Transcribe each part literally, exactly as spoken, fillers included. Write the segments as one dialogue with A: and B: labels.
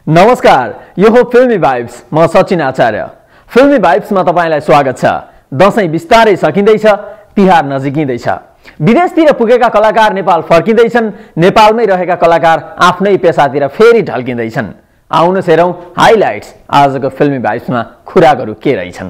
A: नमस्कार, यो हो फिल्मी भाइब्स। म सचिन आचार्य। फिल्मी भाइब्समा तपाईलाई स्वागत छ। दशैं बिस्तारै सकिँदैछ, तिहार नजिकिँदैछ। विदेशतिर पुगेका कलाकार नेपाल फर्किँदैछन्, नेपालमै रहेका कलाकार आफ्नै पेसातिर फेरि ढल्किँदैछन्। आउनुहोस् हेरौँ हाइलाइट्स आजको फिल्मी भाइब्समा खुराकहरू के रहेछन्।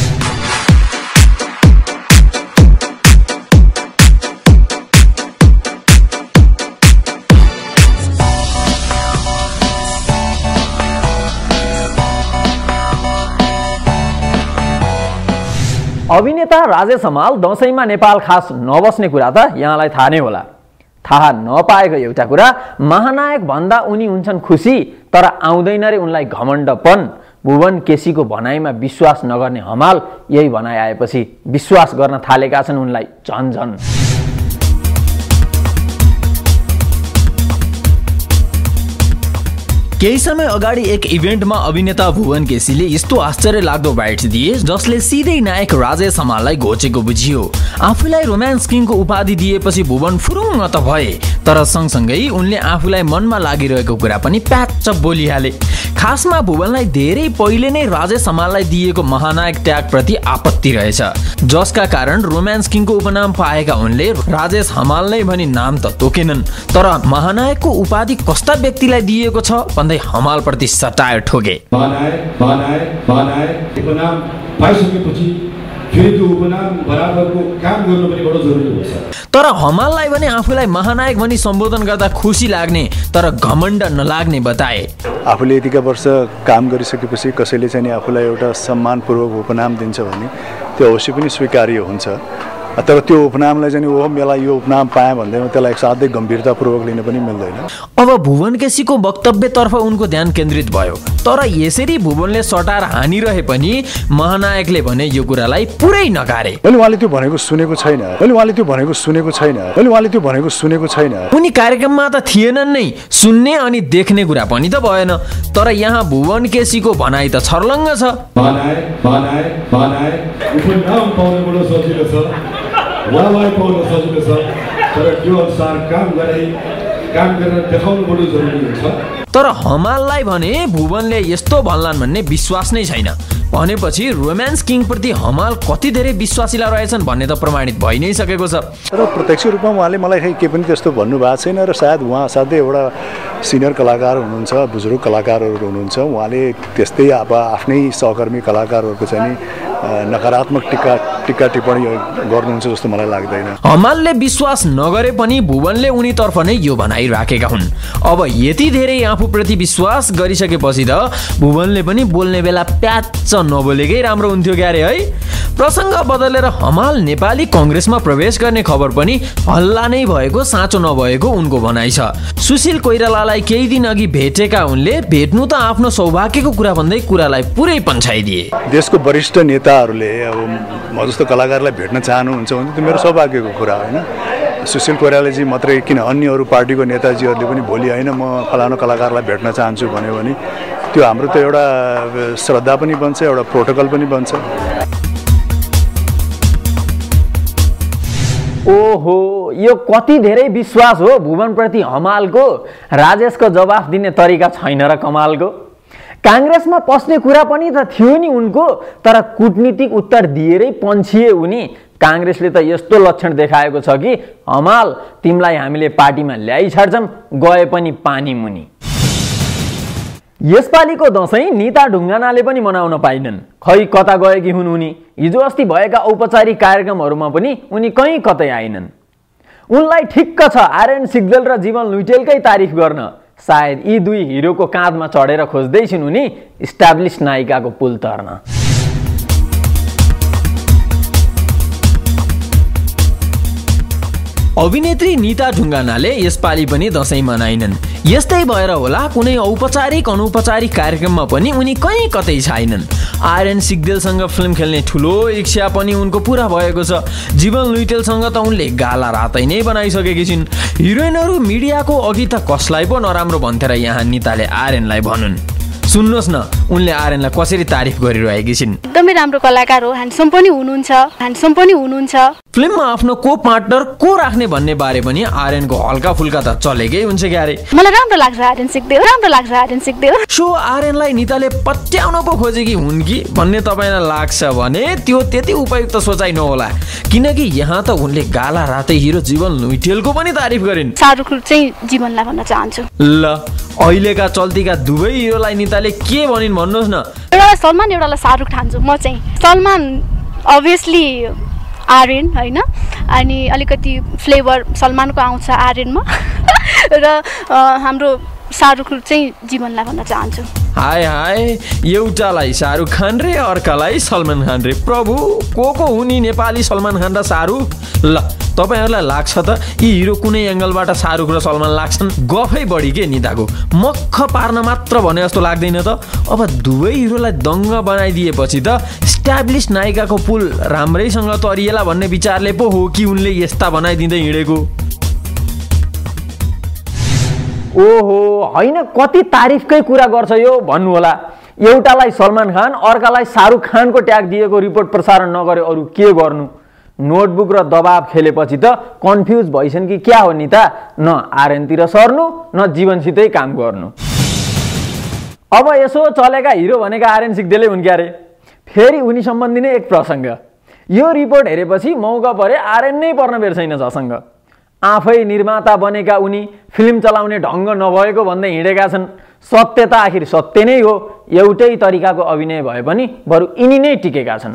A: अभिनेता राजेश हमाल दशैंमा नेपाल खास नबस्ने कुरा त यहाँलाई थाहा नै होला। थाहा नपाएको एउटा कुरा, महानायक भन्दा उनी हुन्छन् खुसी, तर आउँदैन रे उनलाई घमण्डपन। भुवन केसीको भनाइमा विश्वास नगर्ने हमाल यही भनाइ आएपछि विश्वास गर्न थालेका छन् उनलाई झन झन। केही समय अगाडि एक इभेन्टमा अभिनेता भुवन केसीले यस्तो आश्चर्य लाग्दो बाइट्स दिए जसले सिधै नायक राजेश हमाललाई घोचेको बुझियो। आफूलाई रोमान्स किङको उपाधि दिएपछि भुवन फुरुङ्ग त भए, तर सँगसँगै उनले आफूलाई मनमा लागिरहेको कुरा पनि प्याच्च बोलिहाले। खासमा भुवनलाई धेरै पहिले नै राजेश हमाललाई दिएको महानायक ट्याग प्रति आपत्ति रहेछ, जसका कारण रोमान्स किङको उपनाम पाएका उनले राजेश हमाल नै भनी नाम त तोकेनन्। तर महानायकको उपाधि कस्ता व्यक्तिलाई दिएको छ भन्दै हमाल प्रति सटायर ठोके।
B: महानायक महानायक महानायक उपनाम पाइसकेपछि फेरि त्यो उपनाम बराबरको काम गर्नु पनि बडो जरुरी हुन्छ।
A: तर हमाललाई भने आफूलाई महानायक भनी सम्बोधन गर्दा खुसी लाग्ने तर घमण्ड नलाग्ने बताए।
C: आफूले यतिका वर्ष काम गरिसकेपछि कसैले चाहिँ आफूलाई एउटा सम्मानपूर्वक उपनाम दिन्छ भने त्यो अवश्य पनि स्वीकार्य हुन्छ। तर त्यो उपनामलाई चाहिँ ओ मलाई यो उपनाम पाएँ भन्दैमा त्यसलाई साध्यै गम्भीरतापूर्वक लिन पनि मिल्दैन।
A: अब भुवन केसीको वक्तव्यतर्फ उनको ध्यान केन्द्रित भयो, तर यसरी भुवनले सटार हानिरहे पनि महानायकले भने यो कुरालाई पुरै नकारे।
C: मैले उहाँले त्यो भनेको सुनेको छैन मैले उहाँले त्यो भनेको सुनेको छैन मैले उहाँले त्यो भनेको सुनेको छैन
A: उनी कार्यक्रममा त थिएनन् नै, सुन्ने अनि देख्ने कुरा पनि त भएन। तर यहाँ भुवन केसीको भनाइ त छर्लङ्ग छ।
B: महानायक महानायक महानायक उपनाम पाउनु बडो सजिलो छ, उहाँलाई पाउन सजिलो छ, तर त्यो अनुसार काम गरे काम गरेर देखाउनु बडो जरुरी हुन्छ।
A: तर हमाललाई भने भुवनले यस्तो भन्लान् भन्ने विश्वास नै छैन। भनेपछि रोमान्स किङ प्रति हमाल कति धेरै विश्वासिला रहेछन् भन्ने त प्रमाणित भइ नै सकेको छ।
C: तर प्रत्यक्ष रूपमा उहाँले मलाई खै के पनि त्यस्तो भन्नुभएको छैन र सायद उहाँ साथै एउटा सिनियर कलाकार हुनुहुन्छ, बुजुर्ग कलाकारहरू हुनुहुन्छ, उहाँले त्यस्तै अब आफ्नै सहकर्मी कलाकारहरूको चाहिँ नकारात्मक टिका टिका टिप्पणी गर्नुहुन्छ जस्तो मलाई लाग्दैन।
A: हमालले विश्वास नगरे पनि भुवनले उनीतर्फ नै यो भनाइ राखेका हुन्। अब यति धेरै आफूप्रति विश्वास गरिसकेपछि त भुवनले पनि बोल्ने बेला प्याच्च नबोलेकै राम्रो हुन्थ्यो क्यारे है। प्रसङ्ग बदलेर हमाल नेपाली कङ्ग्रेसमा प्रवेश गर्ने खबर पनि हल्ला नै भएको साँचो नभएको उनको भनाइ छ। सुशील कोइरालालाई केही दिन अघि भेटेका उनले भेट्नु त आफ्नो सौभाग्यको कुरा भन्दै कुरालाई पुरै पन्छाइदिए।
C: देशको वरिष्ठ नेताहरूले अब म जस्तो कलाकारलाई भेट्न चाहनुहुन्छ भने त्यो मेरो सौभाग्यको कुरा होइन। सुशील कोइरालाजी मात्रै किन, अन्य अरू पार्टीको नेताजीहरूले पनि भोलि होइन म फलानु कलाकारलाई भेट्न चाहन्छु भन्यो भने त्यो हाम्रो त एउटा श्रद्धा पनि बन्छ, एउटा प्रोटोकल पनि बन्छ।
A: ओहो, यो कति धेरै विश्वास हो भुवनप्रति हमालको। राजेशको जवाफ दिने तरिका छैन र कमालको। काङ्ग्रेसमा पस्ने कुरा पनि त थियो नि उनको, तर कूटनीतिक उत्तर दिएरै पन्छिए उनी। काङ्ग्रेसले त यस्तो लक्षण देखाएको छ कि हमाल तिमीलाई हामीले पार्टीमा ल्याइ छाड्छौँ, गए पनि पानी मुनि। यसपालिको दशैं निता ढुङ्गानाले पनि मनाउन पाइनन्। खै कता गएकी हुन् उनी। हिजो अस्ति भएका औपचारिक कार्यक्रमहरूमा पनि उनी कहीँ कतै आइनन्। उनलाई ठिक्क छ आर्यन सिग्देल र जीवन लुइटेलकै तारिफ गर्न। सायद यी दुई हिरोको काँधमा चढेर खोज्दैछिन् उनी इस्टाब्लिस नायिकाको पुल तर्न। अभिनेत्री निता ढुङ्गानाले यसपालि पनि दशैं मनाइनन्। यस्तै भएर होला कुनै औपचारिक अनौपचारिक कार्यक्रममा पनि उनी कहीँ कतै छैनन्। आर्यन सिग्देलसँग फिल्म खेल्ने ठुलो इच्छा पनि उनको पुरा भएको छ। जीवन लुइटेलसँग त उनले गाला रातै नै बनाइसकेकी छिन्। हिरोइनहरू मिडियाको अघि त कसलाई पो नराम्रो भन्थे र यहाँ निताले आर्यनलाई भनुन्। सुन्नुहोस् न उनले आर्यनलाई कसरी तारिफ गरिरहेकी छिन्।
D: The एकदमै राम्रो कलाकार हो, ह्यान्डसम पनि हुनुहुन्छ ह्यान्डसम पनि हुनुहुन्छ
A: फिल्ममा आफ्नो को पार्टनर को राख्ने भन्ने बारे पनि आर्यनको हल्का फुल्का त चलेकै हुन्छ क्यारे।
D: मलाई राम्रो लाग्छ आर्यन सिक्देव, राम्रो लाग्छ आर्यन सिक्देव।
A: सो आर्यनलाई निताले पत्याउन पो खोजेकी हुन् कि भन्ने तपाईँलाई लाग्छ भने त्यो त्यति उपयुक्त सोचाइ नहोला, किनकि यहाँ त उनले गाला रातै हिरो जीवन लुइटेलको पनि तारिफ गरिन्।
D: शाहरुख चाहिँ जीवनलाई भन्न चाहन्छु।
A: ल अहिलेका चल्तीका दुवै हिरोलाई निताले के भनिन् भन्नुहोस् न।
D: एउटालाई सलमान एउटालाई शाहरुख ठान्छु म चाहिँ। सलमान अभियसली आर्यन होइन, अनि अलिकति फ्लेभर सलमानको आउँछ आर्यनमा र हाम्रो शाहरुख चाहिँ जीवनलाई भन्न चाहन्छु।
A: हाय हाय, एउटालाई शाहरुख खान रे अर्कालाई सलमान खान रे। प्रभु को को हुन् नेपाली सलमान खान र शाहरुख? ल तपाईँहरूलाई लाग्छ त यी हिरो कुनै एङ्गलबाट शाहरुख र सलमान लाग्छन्? गफै बढी के निताको, मक्ख पार्न मात्र भने जस्तो लाग्दैन त। अब दुवै हिरोलाई दङ्ग बनाइदिएपछि त स्ट्याब्लिस नायिकाको पुल राम्रैसँग तरिएला भन्ने विचारले पो हो कि उनले यस्ता बनाइदिँदै हिँडेको।
E: ओहो होइन, कति तारिफकै कुरा गर्छ यो भन्नु होला। एउटालाई सलमान खान अर्कालाई शाहरुख खानको ट्याग दिएको रिपोर्ट प्रसारण नगरे अरू के गर्नु? नोटबुक र दबाब खेलेपछि त कन्फ्युज भइसन् कि क्या हो नि त? न आर्यनतिर सर्नु न जीवनसितै काम गर्नु। अब यसो चलेका हिरो भनेका आर्यन सिक्देलै हुन् क्यारे। फेरि उनी सम्बन्धी नै एक प्रसङ्ग, यो रिपोर्ट हेरेपछि मौका परे आर्यन नै पर्न बेर छैन जसँग। आफै निर्माता बनेका उनी फिल्म चलाउने ढङ्ग नभएको भन्दै हिँडेका छन्। सत्य त आखिर सत्य नै हो, एउटै तरिकाको अभिनय भए पनि बरु यिनी नै टिकेका छन्।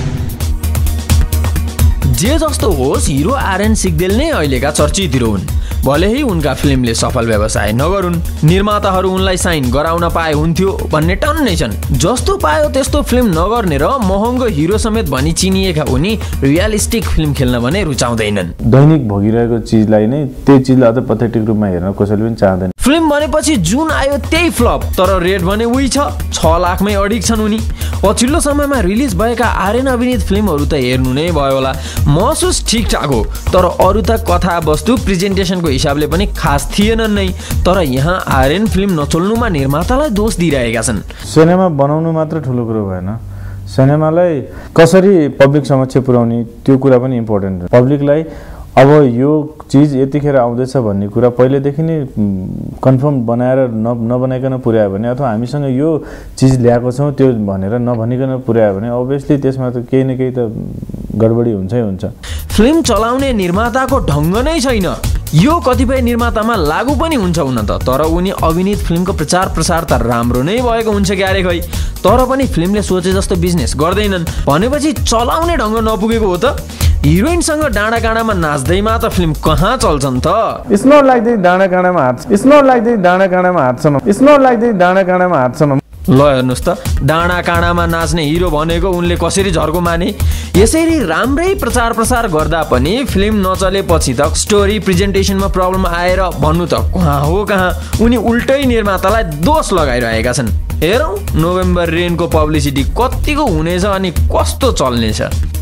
A: जे जस्तो होस्, हिरो आर्यन सिक्देल नै अहिलेका चर्चित हिरो हुन्। भले ही उनका फिल्मले सफल व्यवसाय नगरून्, निर्माताहरू उनलाई साइन गराउन पाए हुन्थ्यो भन्ने टन्नै छन्। जस्तो पायो त्यस्तो फिल्म नगर्ने र महँगो हिरो समेत भनी चिनिएका उनी रियलिस्टिक फिल्म खेल्न भने रुचाउँदैनन्।
F: दैनिक भोगिरहेको चिजलाई नै त्यही चिजलाई अझ पथेटिक रूपमा हेर्न कसैले पनि चाहँदैन।
A: फिल्म भनेपछि जुन आयो त्यही फ्लप, तर रेट भने उही छ, छ लाखमै अडिक छन् उनी। पछिल्लो समयमा रिलिज भएका आर्यन अभिनीत फिल्महरू त हेर्नु नै भयो होला। महसुस ठिकठाक हो, तर अरू त कथा वस्तु प्रेजेन्टेसनको हिसाबले पनि खास थिएनन् नै। तर यहाँ आर्यन फिल्म नचल्नुमा निर्मातालाई दोष दिइरहेका छन्।
F: सिनेमा बनाउनु मात्र ठुलो कुरो भएन, सिनेमालाई कसरी पब्लिक समक्ष पुर्याउने त्यो कुरा पनि इम्पोर्टेन्ट हो। पब्लिकलाई अब यो चिज यतिखेर आउँदैछ भन्ने कुरा पहिलेदेखि नै कन्फर्म बनाएर न नबनाइकन पुर्यायो भने, अथवा हामीसँग यो चिज ल्याएको छौँ त्यो भनेर नभनिकन पुर्यायो भने अभियसली त्यसमा त केही न केही त गडबडी हुन्छै हुन्छ।
A: फिल्म चलाउने निर्माताको ढङ्ग नै छैन, यो कतिपय निर्मातामा लागू पनि हुन्छ हुन त। तर उनी अभिनीत फिल्मको प्रचार प्रसार त राम्रो नै भएको हुन्छ क्यारे खै, तर पनि फिल्मले सोचे जस्तो बिजनेस गर्दैनन् भनेपछि चलाउने ढङ्ग नपुगेको हो त। हिरोइनसँग डाँडा काँडामा नाच्दैमा त फिल्म कहाँ चल्छन् त?
F: इट्स नट लाइक द डाँडा काँडामा हात इट्स नट लाइक द डाँडा काँडामा हातसम्म इट्स नट लाइक द डाँडा काँडामा हातसम्म
A: ल हेर्नुहोस् त, डाँडा काँडामा नाच्ने हिरो भनेको उनले कसरी झर्को माने? यसरी राम्रै प्रचार प्रसार गर्दा पनि फिल्म नचलेपछि त स्टोरी प्रेजेन्टेसनमा प्रब्लम आएर भन्नु त कहाँ हो कहाँ, उनी उल्टै निर्मातालाई दोष लगाइरहेका छन्। हेरौँ नोभेम्बर रेनको पब्लिसिटी कतिको हुनेछ अनि कस्तो चल्नेछ।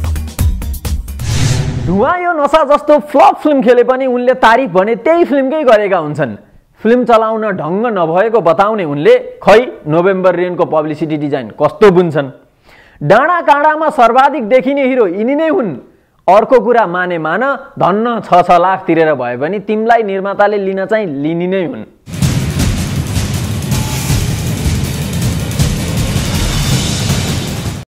E: धुवा यो नसा जस्तो फ्लप फिल्म खेले पनि उनले तारिफ भने त्यही फिल्मकै गरेका हुन्छन्। फिल्म चलाउन ढङ्ग नभएको बताउने उनले खै नोभेम्बर रेनको पब्लिसिटी डिजाइन कस्तो बुन्छन्। डाँडा काँडामा सर्वाधिक देखिने हिरो यिनी नै हुन्। अर्को कुरा माने मान, धन्न छ छ लाख तिरेर भए पनि तिमीलाई निर्माताले लिन चाहिँ लिने नै हुन्।